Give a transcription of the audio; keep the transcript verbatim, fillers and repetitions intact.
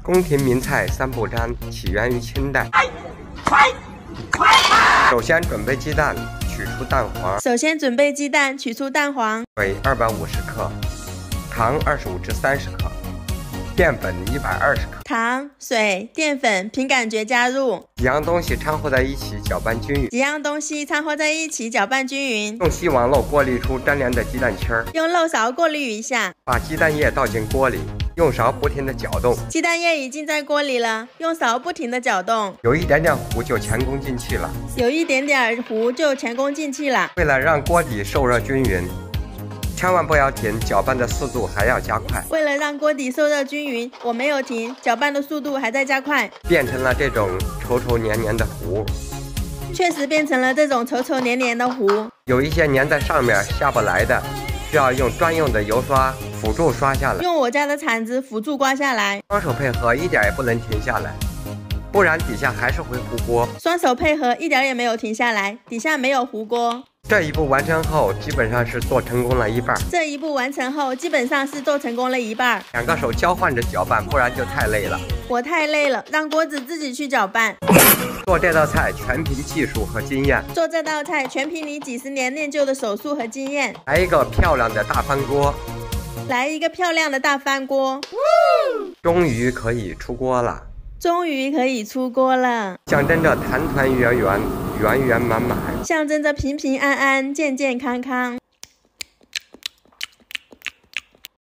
宫廷名菜三不沾起源于清代。首先准备鸡蛋，取出蛋黄。 首先准备鸡蛋，取出蛋黄。 水二百五十克，糖二十五至三十克，淀粉一百二十克。 糖、水、淀粉凭感觉加入。 几样东西掺和在一起，搅拌均匀。 几样东西掺和在一起，搅拌均匀。 用细网漏过滤出粘连的鸡蛋清儿。 用漏勺过滤一下。把鸡蛋液倒进锅里。用勺不停地搅动， 鸡蛋液已经在锅里了，用勺不停地搅动， 有一点点糊就前功尽弃了， 有一点点糊就前功尽弃了。 为了让锅底受热均匀，千万不要停，搅拌的速度还要加快。 为了让锅底受热均匀，我没有停，搅拌的速度还在加快， 变成了这种稠稠黏黏的糊。 确实变成了这种稠稠黏黏的糊， 有一些粘在上面下不来的，需要用专用的油刷辅助刷下来， 用我家的铲子辅助刮下来。 双手配合，一点也不能停下来，不然底下还是会糊锅。 双手配合，一点也没有停下来，底下没有糊锅。 这一步完成后，基本上是做成功了一半。 这一步完成后，基本上是做成功了一半。 两个手交换着搅拌，不然就太累了。 我太累了，让锅子自己去搅拌。 做这道菜全凭技术和经验。 做这道菜全凭你几十年练就的手速和经验。 来一个漂亮的大翻锅。 来一个漂亮的大翻锅。 终于可以出锅了。 终于可以出锅了。 象征着团团圆圆，圆圆满满。 象征着平平安安，健健康康。